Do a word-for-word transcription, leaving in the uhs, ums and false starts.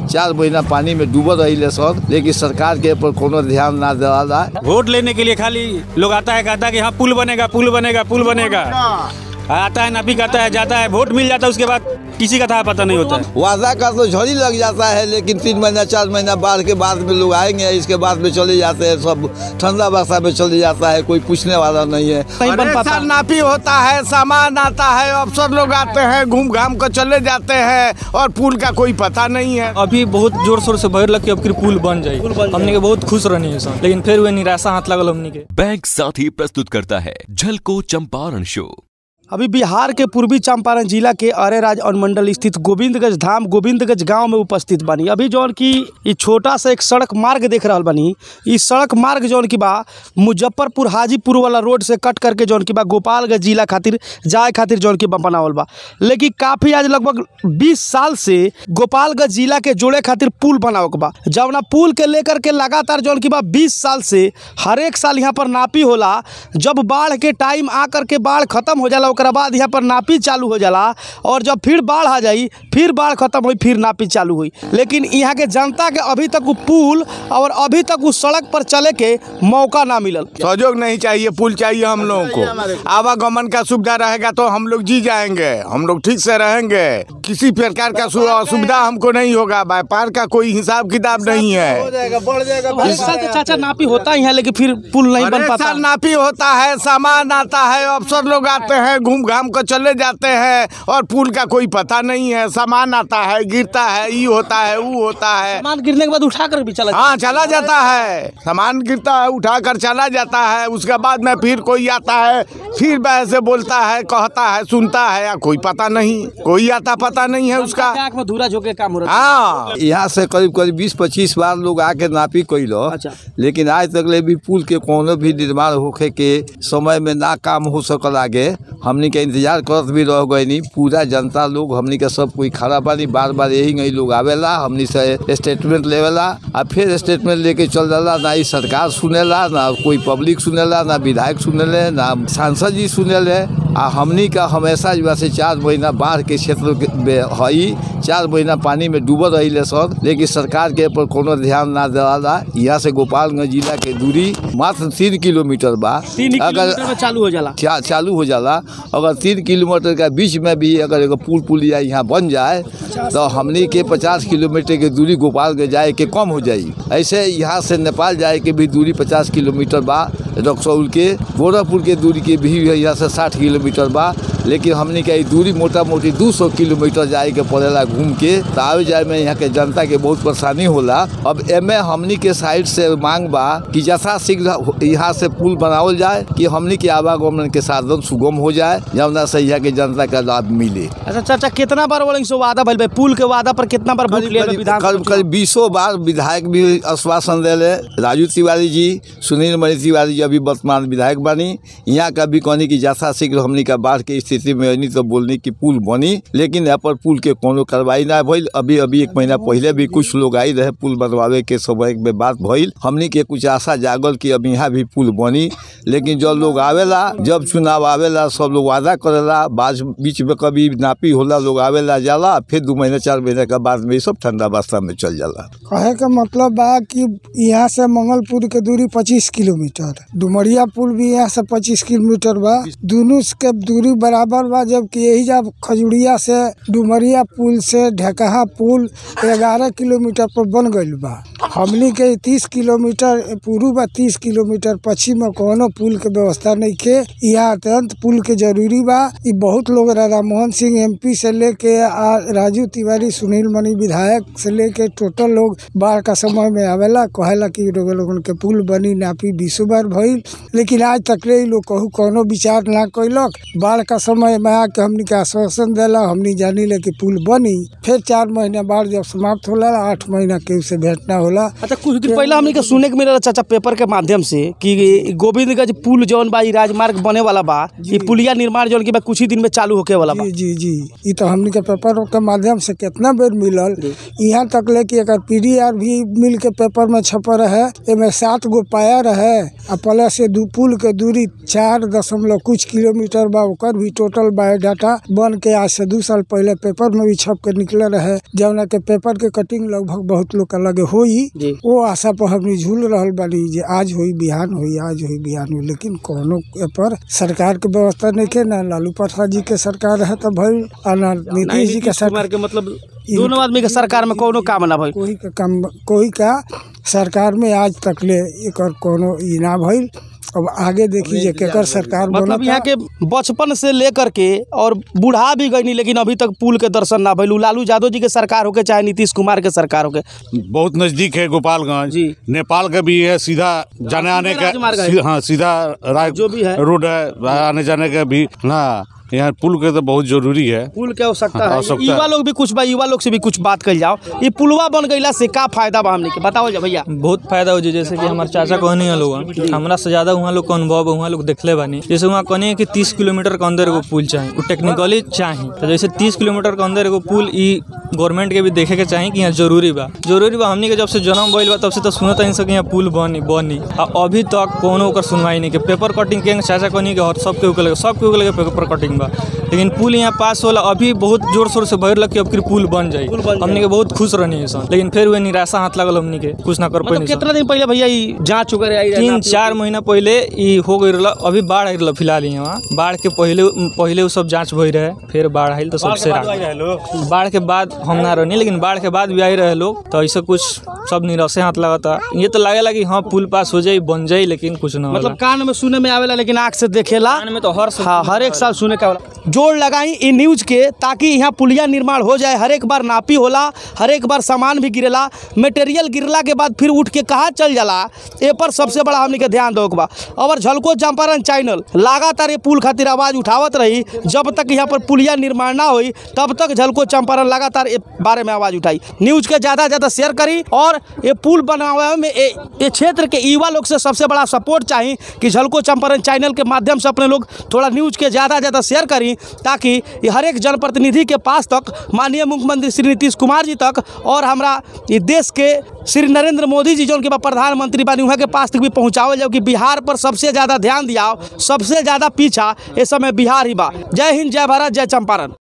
चार महीना पानी में डूबल रही सब, लेकिन सरकार के ऊपर कोनो ध्यान ना दिला। वोट लेने के लिए खाली लोग आता है, कहता है कि हाँ पुल बनेगा पुल बनेगा पुल बनेगा, आता है नापी करता है जाता है, वोट मिल जाता है, उसके बाद किसी का था पता नहीं होता है। वादा का तो झड़ी लग जाता है, लेकिन तीन महीना चार महीना बाढ़ के बाद में लोग आएंगे, इसके बाद में चले जाते हैं, सब ठंडा वर्षा में चले जाता है, कोई पूछने वाला नहीं है। नहीं बन पाता। नापी होता है, सामान आता है, अफसर लोग आते हैं, घूम घाम कर चले जाते हैं और पुल का कोई पता नहीं है। अभी बहुत जोर शोर से भर लग के अब फिर पुल बन जाए, हमने के बहुत खुश रहनी है सर, लेकिन फिर वे निराशा हाथ लगल हमने के। बैंक साथी प्रस्तुत करता है झलको चंपारण शो। अभी बिहार के पूर्वी चंपारण जिला के अरेराज अनुमंडल स्थित गोविंदगंज धाम गोविंदगंज गांव में उपस्थित बनी। अभी जौन की ये छोटा सा एक सड़क मार्ग देख रहा बनी, इस सड़क मार्ग जौन की बा मुजफ्फरपुर हाजीपुर वाला रोड से कट करके जौन की बा गोपालगंज जिला खातिर जाए खातिर जौन की बा बनावल बा। लेकिन काफ़ी आज लगभग बीस साल से गोपालगंज जिला के जोड़े खातिर पुल बनावे के बा, जवना पुल के लेकर के लगातार जौन की बा बीस साल से हर एक साल यहाँ पर नापी होला। जब बाढ़ के टाइम आकर के बाढ़ खत्म हो जाला, ओकरा बाद यहाँ पर नापी चालू हो जाला, और जब फिर बाढ़ आ जाई फिर बाढ़ खत्म हुई फिर नापी चालू हुई। लेकिन यहाँ के जनता के अभी तक वो पुल और अभी तक उस सड़क पर चले के मौका ना मिलल। सहयोग नहीं चाहिए, पुल चाहिए हम लोगों को। आवागमन का सुविधा रहेगा तो हम लोग जी जाएंगे, हम लोग ठीक से रहेंगे, किसी प्रकार का असुविधा हमको नहीं होगा। व्यापार का कोई हिसाब किताब नहीं है। चाचा नापी होता ही है, लेकिन फिर पुल नहीं बन पाता। नापी होता है, सामान आता है, अफसर लोग आते हैं, घूम घाम कर चले जाते हैं और पुल का कोई पता नहीं है। सामान आता है, गिरता है, ये होता है, वो होता है। सामान गिरने के बाद उठा कर भी चला हाँ चला जाता है, सामान गिरता है उठा कर चला जाता है, उसके बाद में फिर कोई आता है, फिर वैसे बोलता है, कहता है, सुनता है, या कोई पता नहीं, कोई आता पता नहीं है उसका। आँख में धूरा झोंके काम हो रहा है। हाँ, यहाँ से करीब करीब बीस पच्चीस बार लोग आके नापी कैलो। अच्छा। लेकिन आज तक ले भी पुल के कोनो भी निर्माण होखे के समय में ना काम हो सकल। आगे हमनी के इंतजार करत भी रह गए नी, पूरा जनता लोग हमनी के सब कोई खड़ा बानी, बार बार यही नहीं लोग आवेला, हमनी से स्टेटमेंट लेवेला आ फिर स्टेटमेंट लेके चल जाला। ना ही सरकार सुनेला, ना कोई पब्लिक सुनेला, ना विधायक सुनेले, ना सांसद जी सुनेले। आ हमनी का हमेशा जो से चार महीना बाढ़ के क्षेत्र में हई, चार महीना पानी में डूबल रही सब, लेकिन सरकार के ऊपर कोनो ध्यान ना दिला। यहाँ से गोपालगंज जिला के दूरी मात्र तीन किलोमीटर बा, अगर चालू हो जाला चा, चालू हो जाला अगर तीन किलोमीटर का बीच में भी अगर एगो पुल पुलिया यहाँ बन जाए तो हमनी के पचास किलोमीटर के दूरी गोपालगंज जाए के कम हो जाई। ऐसे यहाँ से नेपाल जाए के भी दूरी पचास किलोमीटर बा, रक्सौल के गोरखपुर के दूरी के भी यहाँ से साठ किलोमीटर बा, लेकिन हमनी के दूरी मोटा मोटी दो सौ किलोमीटर जाए के पड़ेला घूम के। तो आवे जाए में यहाँ के जनता के बहुत परेशानी होला। अब एमे हमनी के साइड से मांग बा कि यथा शीघ्र यहाँ से पुल बनावल जाए कि हमनी के आवागमन के साधन सुगम हो जाए, जवना से यहाँ के जनता का लाभ मिले। अच्छा चाचा, कितना बार बोलेंगे सो वादा भइल, पुल के वादा पर कितना बार वोट लिया? करीब करीब बीसों बार विधायक भी आश्वासन दिले। राजू तिवारी जी, सुनील मणि तिवारी जी अभी वर्तमान विधायक बनी। यहाँ का भी कहनी कि यथा शीघ्र हमनी का बाढ़ के स्थिति में नहीं तो बोलनी कि पुल बनी, लेकिन यहाँ पर पुल के कोनो कार्रवाई ना भइल। अभी अभी एक महीना पहले भी कुछ लोग आई रहे पुल बनवावे के समय में बात भइल, हमनी के कुछ आशा जागल कि अब यहाँ भी पुल बनी। लेकिन जब लोग आवेला, जब चुनाव आवेला, सब लोग वादा करेला, बाद बीच में कभी नापी होला, लोग आवेला जाला, फिर दो महीने चार महीने के बाद में सब ठंडा वास्ता में चल जाला। कहे का मतलब बा कि यहाँ से मंगलपुर के दूरी पच्चीस किलोमीटर, डुमरिया पुल भी यहाँ से पच्चीस किलोमीटर बा, दोनों के दूरी बराबर बा। जबकि यही जब खजुड़िया से डुमरिया पुल से ढेकहा पुल ग्यारह किलोमीटर पर बन गई बा। हमनी के तीस किलोमीटर पूर्व बा, तीस किलोमीटर पश्चिम में कोनो पुल के व्यवस्था नहीं के। यहाँ अत्यंत पुल के जरूरी बा। ये बहुत लोग राधा मोहन सिंह एमपी से लेके राजू तिवारी, सुनील मणि विधायक से लेके टोटल लोग बाढ़ का समय में आवेला, कहेला कि लोगन के पुल बनी, नापी बीसों बार भइल, लेकिन आज तक ले लोग कहू कोनो विचार ना कैलक। बाढ़ का समय में आके हमनी के आश्वासन देला, हमनी जानी ले कि पुल बनी, फिर चार महीना बाढ़ जब समाप्त होला, आठ महीना के उसे भेंट ना होला, बा। अच्छा, कुछ दिन पहले हमने के सुने के मिला चाचा पेपर के माध्यम से कि गोविंदगंज पुल जौन बा ई राजमार्ग बने वाला बा, ई पुलिया निर्माण जौन की बा कुछ ही दिन में चालू होके वाला बा। जी जी जी ई तो हमने के पेपर के माध्यम से कितना बेर मिलल, यहाँ तक ले कि अगर पी डी आर भी मिल के पेपर में छपा रहे, एमे सात गो पाया रहे आ प्लस से दू पुल के दूरी चार दशमलव कुछ किलोमीटर बा, ओकर भी टोटल बायोडाटा बन के आज से दू साल पहले पेपर में भी छप के निकले रहे, जौना के पेपर के कटिंग लगभग बहुत लोग लगे होई। वो आशा पर हमनी झूल रहल बानी जे आज होई बिहान होई आज होई बिहान होई, लेकिन कोनो पर सरकार के व्यवस्था नहीं के, ना लालू प्रसाद जी के सरकार है तो भइल, ना नीतीश जी के सरकार के मतलब दोनों आदमी के सरकार में कोनो काम ना भइल, कोई का काम कोई का सरकार में आज तक ले एकर कोनो ई ना भइल। अब आगे देखी जे केकर सरकार मतलब यहाँ के बचपन से लेकर के और बूढ़ा भी गई, लेकिन अभी तक पुल के दर्शन ना भइल। लालू यादव जी के सरकार होके चाहे नीतीश कुमार के सरकार होके, बहुत नजदीक है गोपालगंज, नेपाल का भी है, सीधा जाने आने का, हाँ सीधा राय जो भी है रोड है, आने जाने का भी ना, यहाँ पुल के तो बहुत जरूरी है, पुल के आवश्यकता है। आवश्यकता युवा लोग भी कुछ बा, युवा लोग से भी कुछ बात कर जाओ, ये पुलवा बन गईला से का फायदा बा हमने के बताओ जा भैया। बहुत फायदा हो, जैसे कि हमारे चाचा कहनी है लोग, हमरा से ज्यादा वहाँ लोग का अनुभव वहाँ लोग देखले बानी। जैसे वहाँ कहनी कि तीस किलोमीटर के अंदर एगो पुल चाहिए, वो टेक्निकली चाहिए, तो जैसे तीस किलोमीटर के अंदर एगो पुल ई गवर्नमेंट के भी देखे के चाहिए कि यहाँ जरूरी बा जरूरी बा हमनी के जब से जन्म भइल बा तब से तो सुनत नहीं सके यहाँ पुल बनी बनी आ अभी तक कोनो ओकर सुनवाई नहीं के। पेपर कटिंग के चाचा कहनी के सब के लगे सब के लगे पेपर कटिंग बा, लेकिन पुल यहाँ पास होला अभी बहुत जोर शोर से भर लग के अब फिर पुल बन जाए। हमनी के बहुत खुश रहनी है सन, लेकिन फिर वे निराशा हाथ लगल, हमनी के कुछ ना कर पाई। कितना दिन पहले भैया ई जांच वगैरह आई? तीन चार महीना पहले ई हो गई रहा, अभी बाढ़ आई रहा फिलहाल यहाँ। बाढ़ के पहले पहले वो सब जांच भई रहे, फिर बाढ़ आई तो सबसे बाढ़ के बाद हम ना रहनी, लेकिन बाढ़ के बाद भी आई रहे लोग, तो ऐसा कुछ सब निराशे हाथ लगाता। ये तो लगेला कि हाँ पुल पास हो जाये बन जाये, लेकिन कुछ ना मतलब कान में सुने में आवेला लेकिन आँख से देखेला कान में तो हर हाँ हर एक साल सुने का जोड़ लगाई इन न्यूज के, ताकि यहाँ पुलिया निर्माण हो जाए। हर एक बार नापी होला, हर एक बार सामान भी गिरेला, मटेरियल गिरला के बाद फिर उठ के कहाँ चल जाला, ए पर सबसे बड़ा हमने के ध्यान दो बा। और झलको चंपारण चैनल लगातार ये पुल खातिर आवाज़ उठावत रही, जब तक यहाँ पर पुलिया निर्माण ना हुई तब तक झलको चंपारण लगातार ये बारे में आवाज़ उठाई। न्यूज के ज़्यादा ज़्यादा शेयर करी, और ये पुल बनावे में ये क्षेत्र के युवा लोग से सबसे बड़ा सपोर्ट चाहिए कि झलको चंपारण चैनल के माध्यम से अपने लोग थोड़ा न्यूज के ज़्यादा ज़्यादा शेयर करी, ताकि ये हर एक जनप्रतिनिधि के पास तक, माननीय मुख्यमंत्री श्री नीतीश कुमार जी तक, और हमारा ये देश के श्री नरेंद्र मोदी जी जो उनके प्रधानमंत्री बानी वहाँ के पास तक भी पहुँचावल जाओ कि बिहार पर सबसे ज़्यादा ध्यान दिया, सबसे ज़्यादा पीछा इस समय बिहार ही बा। जय हिंद, जय भारत, जय चंपारण।